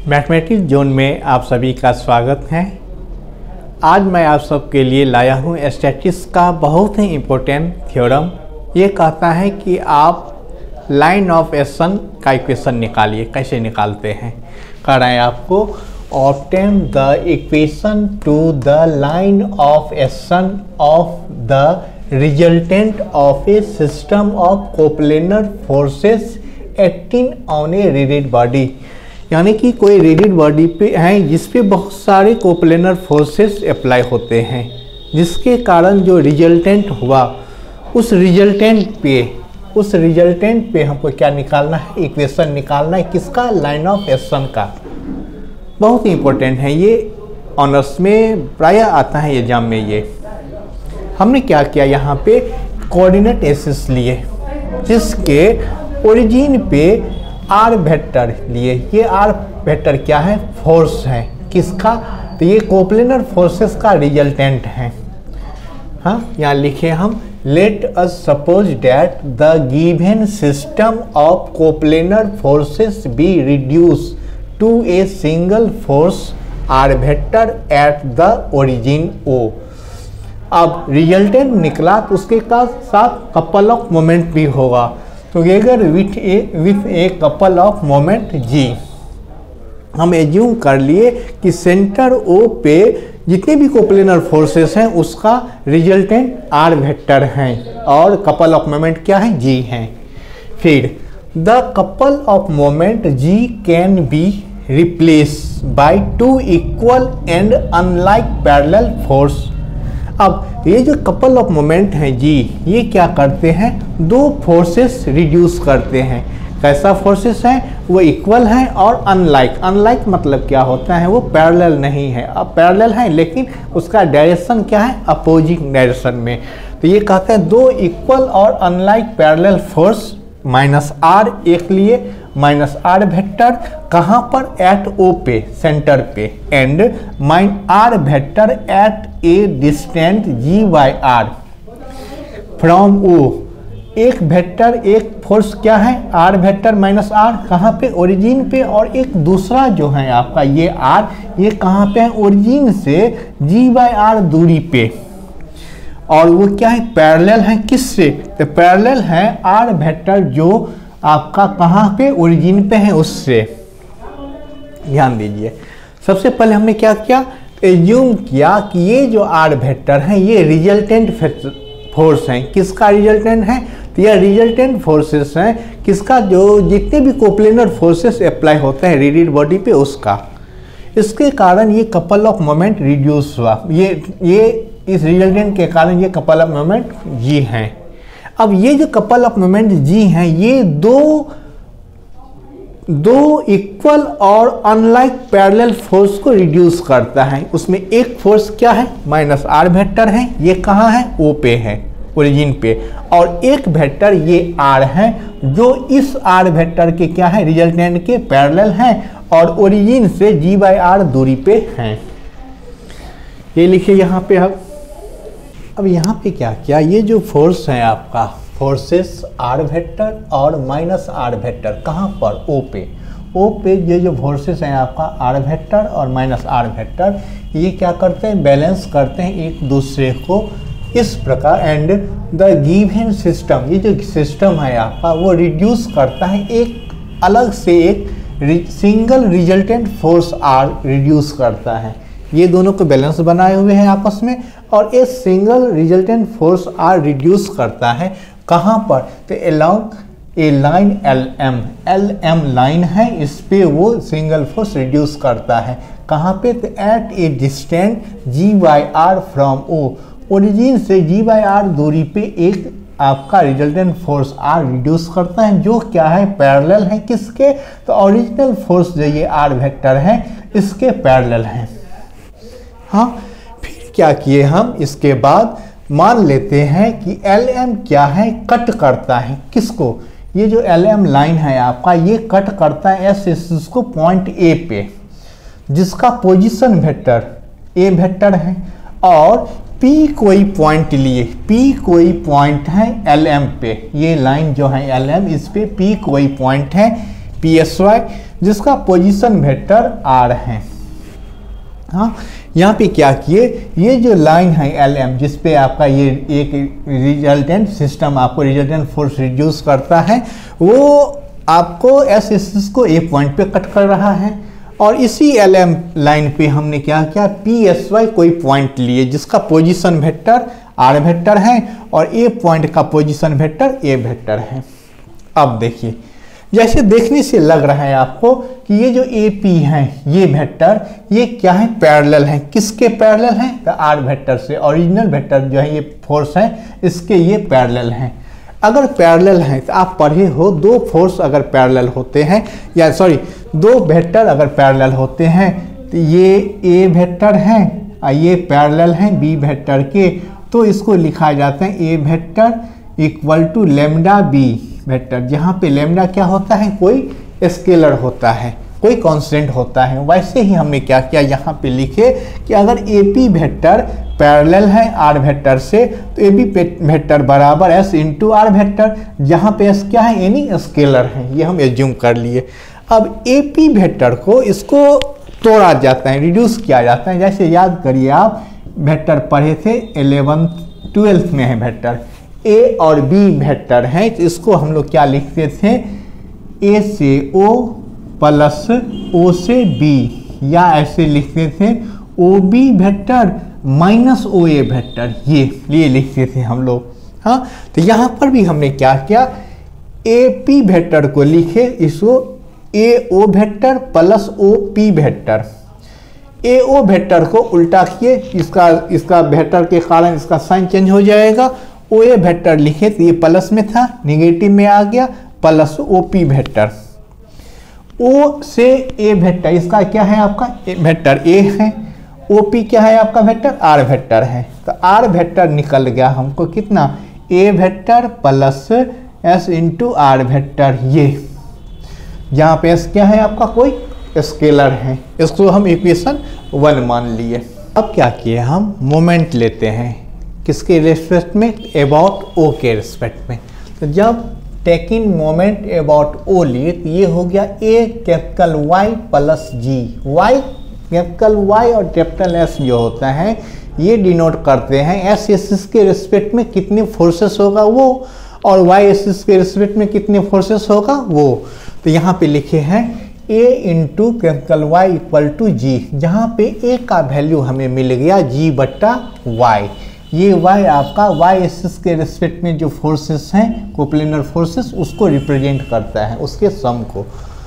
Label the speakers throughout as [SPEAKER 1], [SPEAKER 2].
[SPEAKER 1] Mathematics zone में आप सभी का स्वागत है। आज मैं आप सबके लिए लाया हूँ स्टैटिस्टिक्स का बहुत ही इम्पोर्टेंट थ्योरम। ये कहता है कि आप लाइन ऑफ एक्शन का इक्वेशन निकालिए। कैसे निकालते हैं कह रहे हैं आपको, obtain the equation to the line of action of the resultant of a system of coplanar forces acting on a rigid body. यानी कि कोई रिजिड बॉडी पे है जिस पे बहुत सारे कोप्लेनर फोर्सेस अप्लाई होते हैं, जिसके कारण जो रिजल्टेंट हुआ उस रिजल्टेंट पे हमको क्या निकालना है, इक्वेशन निकालना है। किसका? लाइन ऑफ एक्शन का। बहुत ही इम्पोर्टेंट है ये, ऑनर्स में प्रायः आता है एग्जाम में। ये हमने क्या किया, यहाँ पे कोऑर्डिनेट एक्सिस लिए, जिसके ओरिजिन पे आर वेक्टर लिए। ये आर वेक्टर क्या है? फोर्स है। किसका? तो ये कोप्लेनर फोर्सेस का रिजल्टेंट है। हाँ, यहाँ लिखे हम, let us suppose that the given system of coplanar forces be reduce to a single force R vector at the origin O. अब रिजल्टेंट निकला तो उसके साथ कपल ऑफ मोमेंट भी होगा, together with a couple of moment G. हम assume कर लिए कि सेंटर ओ पे जितने भी कोप्लेनर फोर्सेस हैं उसका रिजल्टेंट आर वेक्टर हैं और कपल ऑफ मोमेंट क्या है? जी हैं। फिर the couple of moment G can be replace by two equal and unlike parallel force. अब ये जो कपल ऑफ मोमेंट है जी, ये क्या करते हैं? दो फोर्सेस रिड्यूस करते हैं। कैसा फोर्सेस है? वो इक्वल है और अनलाइक। अनलाइक मतलब क्या होता है? वो पैरेलल नहीं है। अब पैरेलल है लेकिन उसका डायरेक्शन क्या है? अपोजिट डायरेक्शन में। तो ये कहते हैं दो इक्वल और unlike parallel force minus R एक लिए, माइनस आर वेक्टर कहाँ पर? एट ओ पे, सेंटर पे, and mine R vector at a distant G by R from O. एक वेक्टर, एक फोर्स क्या है? आर वेक्टर माइनस आर कहाँ पे? ओरिजिन पे। और एक दूसरा जो है आपका ये आर, ये कहाँ पे है? ओरिजिन से जी बाई आर दूरी पे। और वो क्या है? पैरेलल है। किससे? तो पैरेलल है आर वेक्टर जो आपका कहाँ पे? ओरिजिन पे है, उससे। ध्यान दीजिए, सबसे पहले हमने क्या किया? एज्यूम किया कि ये जो आर वेक्टर है ये रिजल्टेंट फोर्स है। किसका रिजल्टेंट है? तो यह रिजल्टेंट फोर्सेस हैं किसका? जो जितने भी कोप्लेनर फोर्सेस अप्लाई होते हैं रिजिड बॉडी पे, उसका। इसके कारण ये कपल ऑफ मोमेंट रिड्यूस हुआ। ये इस रिजल्टेंट के कारण ये कपल ऑफ मोमेंट जी हैं। अब ये जो कपल ऑफ मोमेंट जी हैं ये दो इक्वल और अनलाइक पैरेलल फोर्स को रिड्यूस करता है। उसमें एक फोर्स क्या है? माइनस आर वेक्टर है। ये कहाँ है? ओ पे है, ओरिजिन पे। और एक वेक्टर ये आर है जो इस आर वेक्टर के क्या है? रिजल्टेंट के पैरेलल है और ओरिजिन से जी बाई आर दूरी पे हैं। ये लिखिए यहाँ पे। अब यहाँ पे क्या किया? ये जो फोर्स है आपका, फोर्सेस आर वेक्टर और माइनस आर वेक्टर कहाँ पर? ओ पे। ओ पे ये जो फोर्सेस हैं आपका आर वेक्टर और माइनस आर वेक्टर, ये क्या करते हैं? बैलेंस करते हैं एक दूसरे को इस प्रकार। एंड द गिवन सिस्टम, ये जो सिस्टम है आपका वो रिड्यूस करता है एक अलग से एक single resultant force R reduce करता है। ये दोनों को बैलेंस बनाए हुए हैं आपस में, और एक single resultant force R reduce करता है कहाँ पर? तो along a line L M line है, इस पे वो सिंगल फोर्स रिड्यूस करता है। कहाँ पे? तो at a distant G by R from O. Origin से जी बाई आर दूरी पे एक आपका रिजल्टेंट फोर्स आर रिड्यूस करता है, जो क्या है? पैरेलल है। किसके? तो ओरिजिनल फोर्स जो ये आर वेक्टर है इसके पैरेलल है। हाँ, फिर क्या किए हम? इसके बाद मान लेते हैं कि एल एम क्या है? कट करता है। किसको? ये जो एल एम लाइन है आपका ये कट करता है एस को पॉइंट ए पे, जिसका पोजीशन वेक्टर ए वेक्टर है। और पी कोई पॉइंट लिए, पी कोई पॉइंट है एल एम पे। ये लाइन जो है एल एम, इस पे पी कोई पॉइंट है। PSY, जिसका पोजीशन वेक्टर R है। हाँ, यहाँ पे क्या किए, ये जो लाइन है LM जिस पे आपका ये एक रिजल्टेंट सिस्टम आपको रिजल्टेंट फोर्स रिड्यूस करता है, वो आपको SS को ए पॉइंट पे कट कर रहा है। और इसी LM लाइन पे हमने क्या किया, PSY कोई पॉइंट लिए जिसका पोजीशन वेक्टर R वेक्टर है और ए पॉइंट का पोजीशन वेक्टर A वेक्टर है। अब देखिए, जैसे देखने से लग रहा है आपको कि ये जो AP है ये वेक्टर, ये क्या है, पैरेलल है। किसके पैरेलल है, तो R वेक्टर से। ओरिजिनल वेक्टर जो है ये फोर्स है, इसके ये पैरेलल हैं। अगर पैरेलल है तो आप पढ़े हो, दो फोर्स अगर पैरेलल होते हैं, या सॉरी दो वेक्टर अगर पैरेलल होते हैं, तो ये A वेक्टर है और ये पैरेलल हैं B वेक्टर के, तो इसको लिखा जाता है A vector equal to lambda B vector, जहाँ पे लैम्डा क्या होता है, कोई स्केलर होता है, कोई कांस्टेंट होता है। वैसे ही हमने क्या किया, यहाँ पे लिखे कि अगर AP वेक्टर पैरेलल है R वेक्टर से, तो AB वेक्टर बराबर S इंटू R वेक्टर, जहाँ पे S क्या है, एनी स्केलर है, ये हम एज्यूम कर लिए। अब AP वेक्टर को इसको तोड़ा जाता है, रिड्यूस किया जाता है। जैसे याद करिए, आप वेक्टर पढ़े थे 11th 12th में है वेक्टर, A और B वेक्टर हैं, तो इसको हम लोग क्या लिखते थे, A से O प्लस O से B, या ऐसे लिखते थे OB vector minus OA vector, ये लिखते थे हम लोग। हाँ, तो यहाँ पर भी हमने क्या किया, AP वेक्टर को लिखे, इसको AO vector plus OP vector, AO vector को उल्टा किए, इसका वेक्टर के कारण इसका साइन चेंज हो जाएगा। OA वेक्टर लिखे तो ये प्लस में था, निगेटिव में आ गया, प्लस OP वेक्टर। O से A वेक्टर, इसका क्या है आपका वेक्टर A है, OP क्या है आपका वेक्टर R वेक्टर है, तो R वेक्टर निकल गया हमको कितना, A vector plus S into R vector, ये जहाँ पे S क्या है आपका कोई स्केलर है, इसको हम इक्वेशन 1 मान लिए। अब क्या किए, हम मोमेंट लेते हैं, किसके रिस्पेक्ट में, अबाउट O के रिस्पेक्ट में। तो जब टेकिंग मोमेंट अबाउट O लिए, तो ये हो गया A capital Y plus G। Y capital Y और कैपिटल S जो होता है, ये डिनोट करते हैं S एक्सिस के रिस्पेक्ट में कितने फोर्सेस होगा वो, और Y एक्सिस के रिस्पेक्ट में कितने फोर्सेस होगा वो। तो यहाँ पे लिखे हैं A into capital Y equal to G, जहाँ पे A का वैल्यू हमें मिल गया G बट्टा Y। ये Y आपका Y एक्सिस के रिस्पेक्ट में जो फोर्सेस हैं, कोप्लेनर फोर्सेस, उसको रिप्रेजेंट करता है, उसके सम को।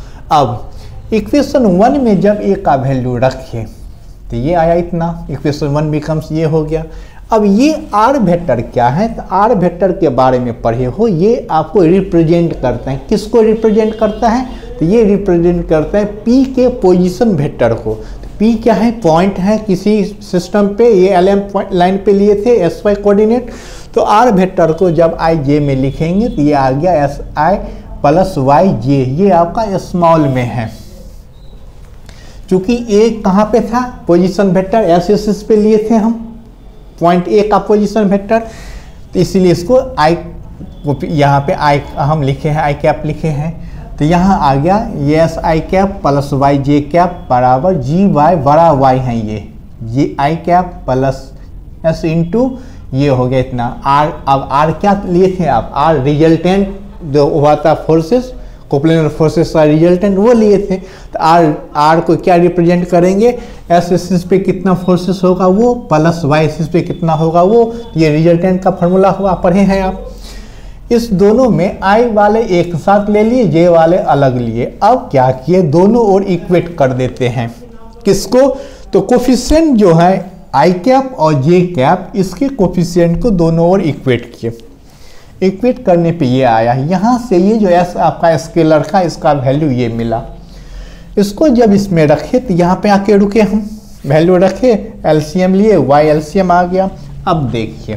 [SPEAKER 1] अब इक्वेशन 1 में जब A का वैल्यू रखे तो ये आया इतना, इक्वेशन 1 बिकम्स ये हो गया। अब ये R वेक्टर क्या है, तो R वेक्टर के बारे में पढ़े हो, ये आपको रिप्रेजेंट करता है, किसको रिप्रेजेंट करता है, तो ये रिप्रेजेंट करता है P के पोजीशन वेक्टर को। P क्या है, पॉइंट है किसी सिस्टम पे, ये LM लाइन पे लिए थे SY कोऑर्डिनेट, तो R वेक्टर को जब IJ में लिखेंगे तो ये आ गया SI प्लस YJ, ये आपका स्मॉल में है, क्योंकि A कहाँ पे था, पोजीशन वेक्टर S एक्सिस पे लिए थे हम, पॉइंट A का पोजीशन वेक्टर, तो इसीलिए इसको I यहाँ पे I हम लिखे हैं, I कैप लिखे हैं, तो यहाँ आ गया ये SI cap plus YJ cap बराबर GY, बड़ा Y है ये I cap plus S into ये हो गया इतना R। अब R क्या लिए थे आप, R रिजल्टेंट जो हुआ था फोर्सेस, कोप्लेनर फोर्सेस का रिजल्टेंट वो लिए थे, तो R को क्या रिप्रेजेंट करेंगे, S एक्सिस पे कितना फोर्सेस होगा वो, प्लस Y एक्सिस पे कितना होगा वो, ये रिजल्टेंट का फॉर्मूला हुआ, पढ़े हैं आप। इस दोनों में I वाले एक साथ ले लिए, J वाले अलग लिए। अब क्या किए, दोनों ओर इक्वेट कर देते हैं, किसको, तो कोफिशिएंट जो है I कैप और J कैप, इसके कोफिशिएंट को दोनों ओर इक्वेट किए। इक्वेट करने पे ये आया, यहाँ से ये जो S आपका स्केलर का, इसका वैल्यू ये मिला। इसको जब इसमें रखे तो यहाँ पे आके रुके, हम वैल्यू रखे, एलसीएम लिए, Y एलसीएम आ गया। अब देखिए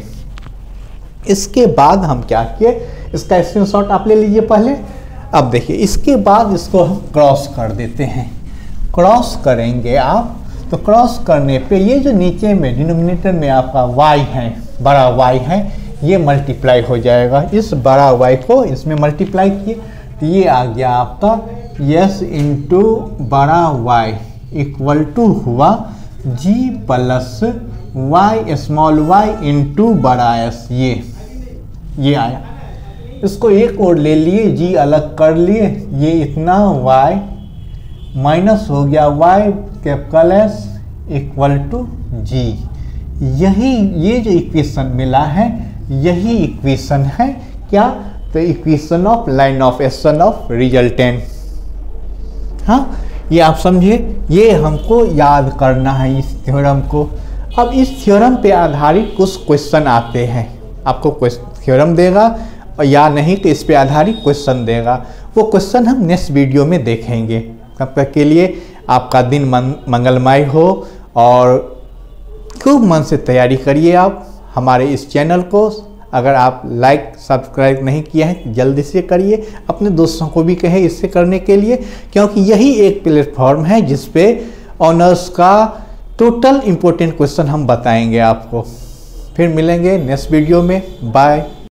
[SPEAKER 1] इसके बाद हम क्या किए, इसका स्क्रीनशॉट आप ले लीजिए पहले। अब देखिए इसके बाद इसको हम क्रॉस कर देते हैं, क्रॉस करेंगे आप, तो क्रॉस करने पे ये जो नीचे में डिनोमिनेटर में आपका Y है, बड़ा Y है, ये मल्टीप्लाई हो जाएगा, इस बड़ा Y को इसमें मल्टीप्लाई किए तो ये आ गया आपका एस इंटू बड़ा वाई इक्वल टू हुआ G plus Y small Y into बड़ा एस। ये आया। इसको एक और ले लिए, जी अलग कर लिए, ये इतना y माइनस हो गया y capital S equal to G. ये जो इक्वेशन मिला है यही इक्वेशन है क्या, तो equation of line of action of resultant. हाँ, ये आप समझिए, ये हमको याद करना है इस थ्योरम को। अब इस थ्योरम पे आधारित कुछ क्वेश्चन आते हैं, आपको थ्योरम देगा और या नहीं तो इस पे आधारित क्वेश्चन देगा। वो क्वेश्चन हम नेक्स्ट वीडियो में देखेंगे। तब तक के लिए आपका दिन मंगलमय हो और खूब मन से तैयारी करिए आप हमारे इस चैनल को। अगर आप लाइक सब्सक्राइब नहीं किया है जल्दी से करिए, अपने दोस्तों को भी कहें इससे करने के लिए, क्योंकि यही एक प्लेटफॉर्म है जिस पे ऑनर्स का टोटल इम्पोर्टेंट क्वेश्चन हम बताएंगे आपको। फिर मिलेंगे नेक्स्ट वीडियो में। बाय।